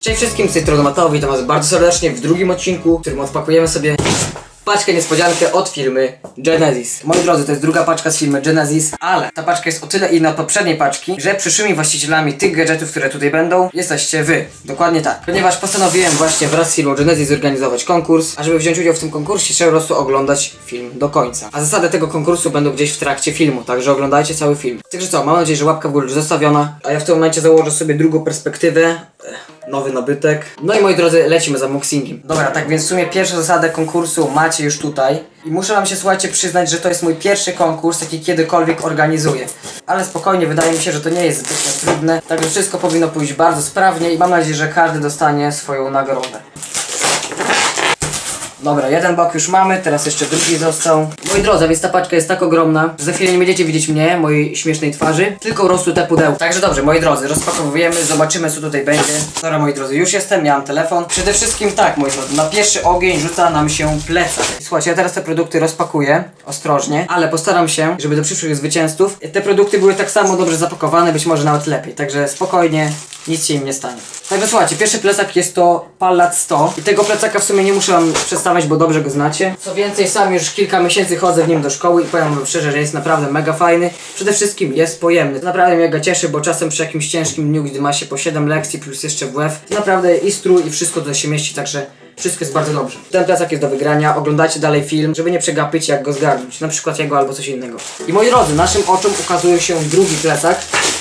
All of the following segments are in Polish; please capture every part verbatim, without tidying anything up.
Cześć wszystkim, z tej strony Mateo, witam was bardzo serdecznie w drugim odcinku, w którym odpakujemy sobie paczkę niespodziankę od firmy Genesis. Moi drodzy, to jest druga paczka z firmy Genesis, ale ta paczka jest o tyle inna od poprzedniej paczki, że przyszłymi właścicielami tych gadżetów, które tutaj będą, jesteście wy. Dokładnie tak. Ponieważ postanowiłem właśnie wraz z firmą Genesis zorganizować konkurs, a żeby wziąć udział w tym konkursie, trzeba po prostu oglądać film do końca. A zasady tego konkursu będą gdzieś w trakcie filmu, także oglądajcie cały film. Także co, mam nadzieję, że łapka w górę już zostawiona, a ja w tym momencie założę sobie drugą perspektywę. Nowy nabytek. No i moi drodzy, lecimy z unboxingiem. Dobra, tak więc w sumie pierwszą zasadę konkursu macie już tutaj. I muszę wam się, słuchajcie, przyznać, że to jest mój pierwszy konkurs, jaki kiedykolwiek organizuję. Ale spokojnie, wydaje mi się, że to nie jest zbyt trudne. Także wszystko powinno pójść bardzo sprawnie i mam nadzieję, że każdy dostanie swoją nagrodę. Dobra, jeden bok już mamy, teraz jeszcze drugi został. Moi drodzy, więc ta paczka jest tak ogromna, że za chwilę nie będziecie widzieć mnie, mojej śmiesznej twarzy, tylko po prostu te pudełka. Także dobrze, moi drodzy, rozpakowujemy, zobaczymy co tutaj będzie. Dobra, moi drodzy, już jestem, miałem telefon. Przede wszystkim tak, moi drodzy, na pierwszy ogień rzuca nam się plecak. Słuchajcie, ja teraz te produkty rozpakuję, ostrożnie, ale postaram się, żeby do przyszłych zwycięzców te produkty były tak samo dobrze zapakowane, być może nawet lepiej. Także spokojnie, nic się im nie stanie. Także słuchajcie, pierwszy plecak jest to Pallet sto i tego plecaka w sumie nie muszę wam przedstawiać, bo dobrze go znacie. Co więcej, sam już kilka miesięcy chodzę w nim do szkoły i powiem wam szczerze, że jest naprawdę mega fajny. Przede wszystkim jest pojemny. To naprawdę mega cieszy, bo czasem przy jakimś ciężkim dniu, gdy ma się po siedem lekcji plus jeszcze W F, to naprawdę i strój i wszystko tutaj się mieści, także wszystko jest bardzo dobrze. Ten plecak jest do wygrania, oglądajcie dalej film, żeby nie przegapić jak go zgarnąć, na przykład jego albo coś innego. I moi drodzy, naszym oczom ukazuje się drugi plecak,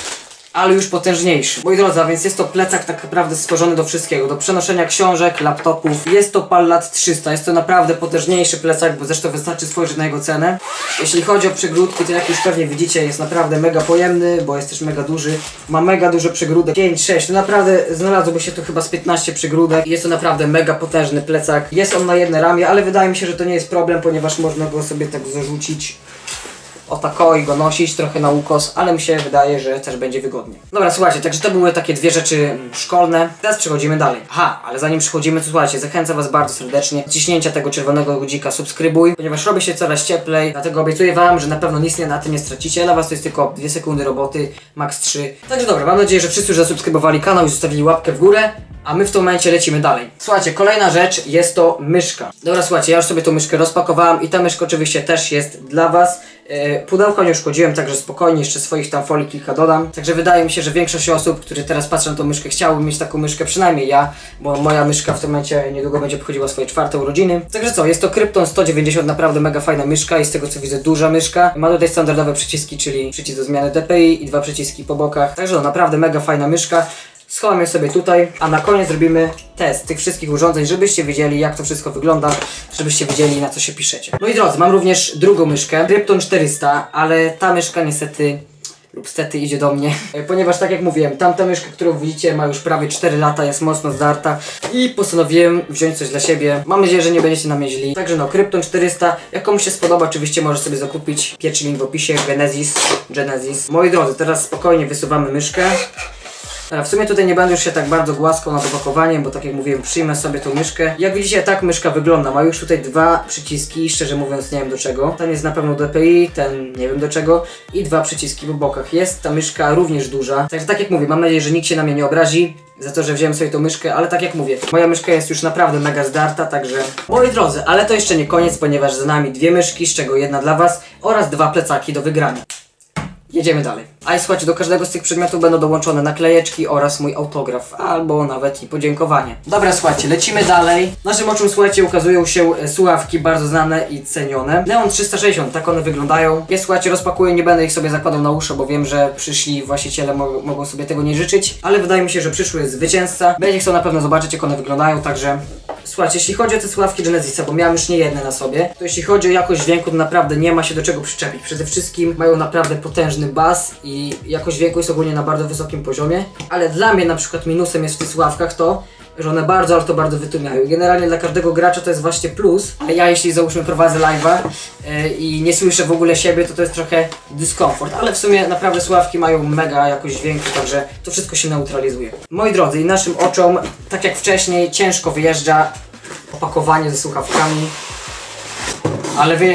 ale już potężniejszy. Moi drodzy, a więc jest to plecak tak naprawdę stworzony do wszystkiego, do przenoszenia książek, laptopów. Jest to Pallet trzysta, jest to naprawdę potężniejszy plecak, bo zresztą wystarczy spojrzeć na jego cenę. Jeśli chodzi o przegródki, to jak już pewnie widzicie, jest naprawdę mega pojemny, bo jest też mega duży. Ma mega dużo przegródek, pięć, sześć, no naprawdę znalazłoby się tu chyba z piętnaście przegródek. Jest to naprawdę mega potężny plecak. Jest on na jednej ramie, ale wydaje mi się, że to nie jest problem, ponieważ można go sobie tak zarzucić o tako i go nosić trochę na ukos, ale mi się wydaje, że też będzie wygodnie. Dobra, słuchajcie, także to były takie dwie rzeczy szkolne. Teraz przechodzimy dalej. Aha, ale zanim przechodzimy, to słuchajcie, zachęcam was bardzo serdecznie do ciśnięcia tego czerwonego gudzika subskrybuj, ponieważ robi się coraz cieplej, dlatego obiecuję wam, że na pewno nic nie na tym nie stracicie. Dla was to jest tylko dwie sekundy roboty, max trzy. Także dobra, mam nadzieję, że wszyscy już zasubskrybowali kanał i zostawili łapkę w górę. A my w tym momencie lecimy dalej. Słuchajcie, kolejna rzecz jest to myszka. Dobra, słuchajcie, ja już sobie tą myszkę rozpakowałam i ta myszka oczywiście też jest dla was. Yy, pudełka nie uszkodziłem, także spokojnie, jeszcze swoich tam folii kilka dodam. Także wydaje mi się, że większość osób, które teraz patrzą na tą myszkę, chciałyby mieć taką myszkę, przynajmniej ja, bo moja myszka w tym momencie niedługo będzie obchodziła swoje czwarte urodziny. Także co, jest to Krypton sto dziewięćdziesiąt, naprawdę mega fajna myszka i z tego co widzę duża myszka. Ma tutaj standardowe przyciski, czyli przycisk do zmiany D P I i dwa przyciski po bokach. Także no, naprawdę mega fajna myszka. Schowam je sobie tutaj, a na koniec zrobimy test tych wszystkich urządzeń, żebyście wiedzieli jak to wszystko wygląda, żebyście wiedzieli na co się piszecie. Moi drodzy, mam również drugą myszkę, Krypton czterysta, ale ta myszka niestety lub stety idzie do mnie, ponieważ tak jak mówiłem, tamta myszka, którą widzicie, ma już prawie cztery lata, jest mocno zdarta i postanowiłem wziąć coś dla siebie. Mam nadzieję, że nie będziecie na mnie źli. Także no, Krypton czterysta, jak komuś się spodoba, oczywiście może sobie zakupić. Pierwszy link w opisie, Genesis, Genesis. Moi drodzy, teraz spokojnie wysuwamy myszkę. W sumie tutaj nie będę już się tak bardzo głaskał nad opakowaniem, bo tak jak mówiłem, przyjmę sobie tą myszkę. Jak widzicie, tak myszka wygląda. Ma już tutaj dwa przyciski, szczerze mówiąc nie wiem do czego. Ten jest na pewno D P I, ten nie wiem do czego. I dwa przyciski po bokach. Jest ta myszka również duża. Także tak jak mówię, mam nadzieję, że nikt się na mnie nie obrazi za to, że wziąłem sobie tą myszkę, ale tak jak mówię, moja myszka jest już naprawdę mega zdarta, także moi drodzy, ale to jeszcze nie koniec, ponieważ za nami dwie myszki, z czego jedna dla was oraz dwa plecaki do wygrania. Jedziemy dalej. A i słuchajcie, do każdego z tych przedmiotów będą dołączone naklejeczki oraz mój autograf, albo nawet i podziękowanie. Dobra, słuchajcie, lecimy dalej. Naszym oczom, słuchajcie, ukazują się słuchawki bardzo znane i cenione. Neon trzysta sześćdziesiąt, tak one wyglądają. Ja, słuchajcie, rozpakuję, nie będę ich sobie zakładał na uszy, bo wiem, że przyszli właściciele mo mogą sobie tego nie życzyć, ale wydaje mi się, że przyszły zwycięzca będzie chciał na pewno zobaczyć, jak one wyglądają, także słuchajcie, jeśli chodzi o te słuchawki Genesisa, bo miałem już nie jedne na sobie, to jeśli chodzi o jakość dźwięku, to naprawdę nie ma się do czego przyczepić. Przede wszystkim mają naprawdę potężny bas i jakość dźwięku jest ogólnie na bardzo wysokim poziomie, ale dla mnie na przykład minusem jest w tych słuchawkach to, że one bardzo, ale to bardzo wytłumiają. Generalnie dla każdego gracza to jest właśnie plus, ale ja jeśli załóżmy prowadzę live'a yy, i nie słyszę w ogóle siebie, to to jest trochę dyskomfort, ale w sumie naprawdę słuchawki mają mega jakość dźwięku, także to wszystko się neutralizuje. Moi drodzy, i naszym oczom, tak jak wcześniej, ciężko wyjeżdża opakowanie ze słuchawkami, ale wyjechało.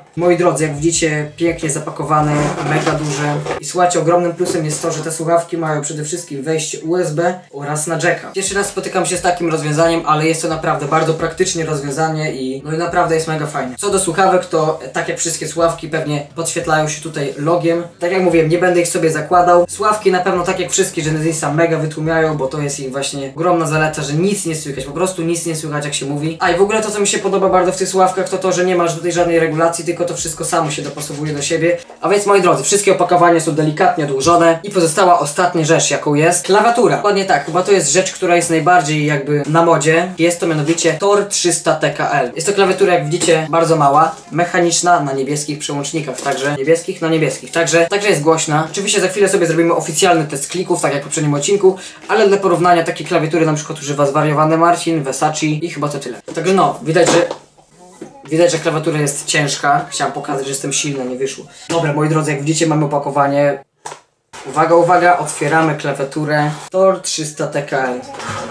Moi drodzy, jak widzicie, pięknie zapakowane, mega duże. I słuchajcie, ogromnym plusem jest to, że te słuchawki mają przede wszystkim wejście U S B oraz na jacka. Pierwszy raz spotykam się z takim rozwiązaniem, ale jest to naprawdę bardzo praktyczne rozwiązanie i no i naprawdę jest mega fajne. Co do słuchawek, to tak jak wszystkie słuchawki pewnie podświetlają się tutaj logiem. Tak jak mówiłem, nie będę ich sobie zakładał. Słuchawki na pewno tak jak wszystkie Genesisa mega wytłumiają, bo to jest ich właśnie ogromna zaleta, że nic nie słychać, po prostu nic nie słychać jak się mówi. A i w ogóle to, co mi się podoba bardzo w tych słuchawkach, to to, że nie masz tutaj żadnej regulacji, tylko to wszystko samo się dopasowuje do siebie. A więc moi drodzy, wszystkie opakowania są delikatnie odłożone i pozostała ostatnia rzecz, jaką jest klawiatura. Dokładnie tak, chyba to jest rzecz, która jest najbardziej jakby na modzie. Jest to mianowicie Tor trzysta T K L. Jest to klawiatura, jak widzicie, bardzo mała, mechaniczna, na niebieskich przełącznikach, także niebieskich na niebieskich, także, także jest głośna. Oczywiście za chwilę sobie zrobimy oficjalny test klików, tak jak w poprzednim odcinku, ale dla porównania takiej klawiatury na przykład używa zwariowany Marcin, Versace i chyba to tyle. Także no, widać, że Widać, że klawiatura jest ciężka. Chciałem pokazać, że jestem silny, nie wyszło. Dobra, moi drodzy, jak widzicie, mamy opakowanie. Uwaga, uwaga, otwieramy klawiaturę Tor trzysta T K L.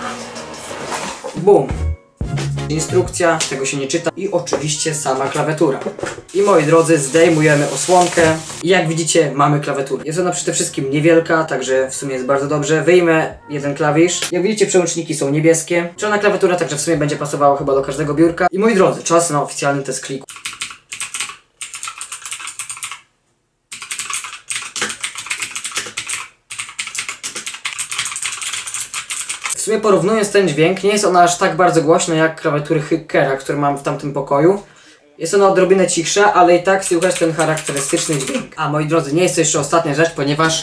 Bum. Instrukcja, tego się nie czyta i oczywiście sama klawiatura. I moi drodzy, zdejmujemy osłonkę i jak widzicie, mamy klawiaturę. Jest ona przede wszystkim niewielka, także w sumie jest bardzo dobrze. Wyjmę jeden klawisz. Jak widzicie, przełączniki są niebieskie. Czarna klawiatura także w sumie będzie pasowała chyba do każdego biurka. I moi drodzy, czas na oficjalny test kliku. W sumie porównując ten dźwięk, nie jest ona aż tak bardzo głośna jak klawiatury Hickera, które mam w tamtym pokoju. Jest ona odrobinę cichsza, ale i tak słychać ten charakterystyczny dźwięk. A moi drodzy, nie jest to jeszcze ostatnia rzecz, ponieważ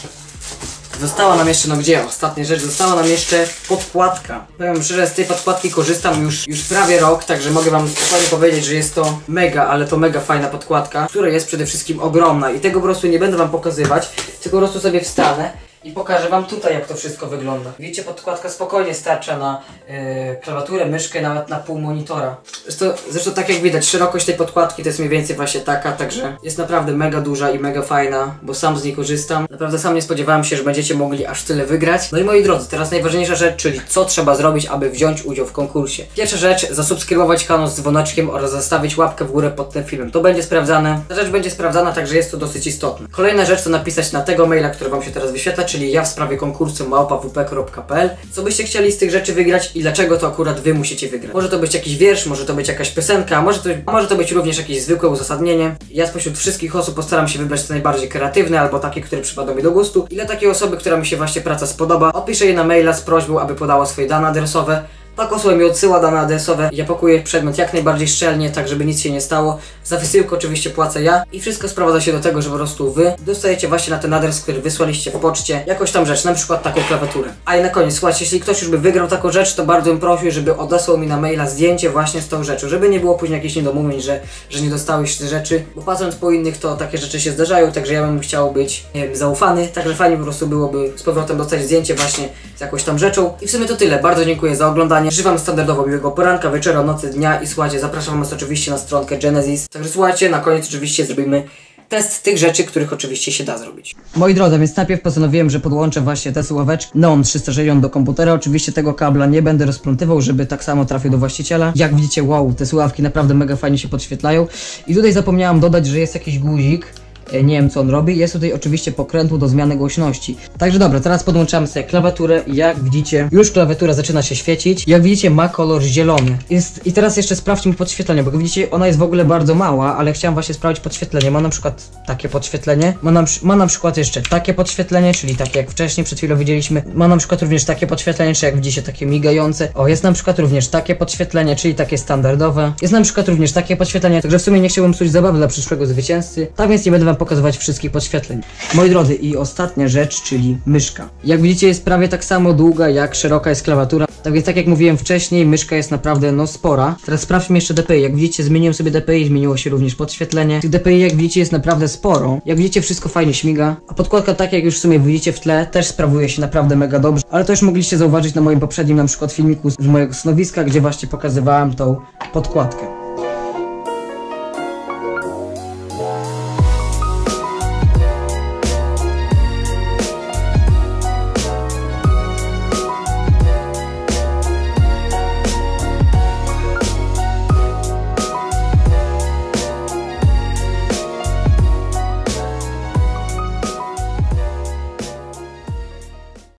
została nam jeszcze, no gdzie? Ostatnia rzecz, została nam jeszcze podkładka. Powiem szczerze, z tej podkładki korzystam już, już prawie rok, także mogę wam spokojnie powiedzieć, że jest to mega, ale to mega fajna podkładka, która jest przede wszystkim ogromna i tego po prostu nie będę wam pokazywać, tylko po prostu sobie wstanę i pokażę wam tutaj, jak to wszystko wygląda. Widzicie, podkładka spokojnie starcza na yy, klawiaturę, myszkę, nawet na pół monitora. Zresztą, zresztą tak jak widać, szerokość tej podkładki to jest mniej więcej właśnie taka, także jest naprawdę mega duża i mega fajna, bo sam z niej korzystam. Naprawdę sam nie spodziewałem się, że będziecie mogli aż tyle wygrać. No i moi drodzy, teraz najważniejsza rzecz, czyli co trzeba zrobić, aby wziąć udział w konkursie. Pierwsza rzecz, zasubskrybować kanał z dzwoneczkiem oraz zostawić łapkę w górę pod tym filmem. To będzie sprawdzane. Ta rzecz będzie sprawdzana, także jest to dosyć istotne. Kolejna rzecz to napisać na tego maila, który wam się teraz wyświetla, czyli ja w sprawie konkursu małpa w p kropka p l. Co byście chcieli z tych rzeczy wygrać i dlaczego to akurat wy musicie wygrać. Może to być jakiś wiersz, może to być jakaś piosenka, może to, może to być również jakieś zwykłe uzasadnienie. Ja spośród wszystkich osób postaram się wybrać te najbardziej kreatywne albo takie, które przypadną mi do gustu. I dla takiej osoby, która mi się właśnie praca spodoba, odpiszę jej na maila z prośbą, aby podała swoje dane adresowe. Taka osoba mi odsyła dane adresowe, ja pakuję przedmiot jak najbardziej szczelnie, tak żeby nic się nie stało. Za wysyłkę oczywiście płacę ja i wszystko sprowadza się do tego, że po prostu wy dostajecie właśnie na ten adres, który wysłaliście w poczcie, jakąś tam rzecz, na przykład taką klawiaturę. A i na koniec, słuchajcie, jeśli ktoś już by wygrał taką rzecz, to bardzo bym prosił, żeby odesłał mi na maila zdjęcie właśnie z tą rzeczą, żeby nie było później jakichś niedomówień, że, że nie dostałeś te rzeczy, bo patrząc po innych, to takie rzeczy się zdarzają, także ja bym chciał być, nie wiem, zaufany, także fajnie po prostu byłoby z powrotem dostać zdjęcie właśnie z jakąś tam rzeczą. I w sumie to tyle, bardzo dziękuję za oglądanie. Życzę wam standardowo miłego poranka, wieczora, nocy, dnia i słuchajcie, zapraszam was oczywiście na stronkę Genesis. Także słuchajcie, na koniec oczywiście zrobimy test tych rzeczy, których oczywiście się da zrobić. Moi drodzy, więc najpierw postanowiłem, że podłączę właśnie te słuchaweczki Neon trzysta sześćdziesiąt do komputera. Oczywiście tego kabla nie będę rozplątywał, żeby tak samo trafił do właściciela. Jak widzicie, wow, te słuchawki naprawdę mega fajnie się podświetlają. I tutaj zapomniałam dodać, że jest jakiś guzik. Nie wiem, co on robi. Jest tutaj oczywiście pokrętło do zmiany głośności. Także dobra, teraz podłączamy sobie klawiaturę i jak widzicie, już klawiatura zaczyna się świecić. Jak widzicie, ma kolor zielony. Jest... I teraz jeszcze sprawdźmy podświetlenie, bo jak widzicie, ona jest w ogóle bardzo mała, ale chciałem właśnie sprawdzić podświetlenie. Ma na przykład takie podświetlenie. Ma na, ma na przykład jeszcze takie podświetlenie, czyli takie jak wcześniej, przed chwilą widzieliśmy. Ma na przykład również takie podświetlenie, czyli jak widzicie, takie migające. O, jest na przykład również takie podświetlenie, czyli takie standardowe. Jest na przykład również takie podświetlenie, także w sumie nie chciałbym psuć zabawy dla przyszłego zwycięzcy. Tak więc nie będę wam pokazywać wszystkich podświetleń. Moi drodzy, i ostatnia rzecz, czyli myszka. Jak widzicie, jest prawie tak samo długa, jak szeroka jest klawiatura. Tak więc, tak jak mówiłem wcześniej, myszka jest naprawdę no spora. Teraz sprawdźmy jeszcze D P I. Jak widzicie, zmieniłem sobie D P I, zmieniło się również podświetlenie. Tych D P I, jak widzicie, jest naprawdę sporo. Jak widzicie, wszystko fajnie śmiga. A podkładka, tak jak już w sumie widzicie w tle, też sprawuje się naprawdę mega dobrze. Ale to już mogliście zauważyć na moim poprzednim na przykład filmiku z mojego stanowiska, gdzie właśnie pokazywałem tą podkładkę.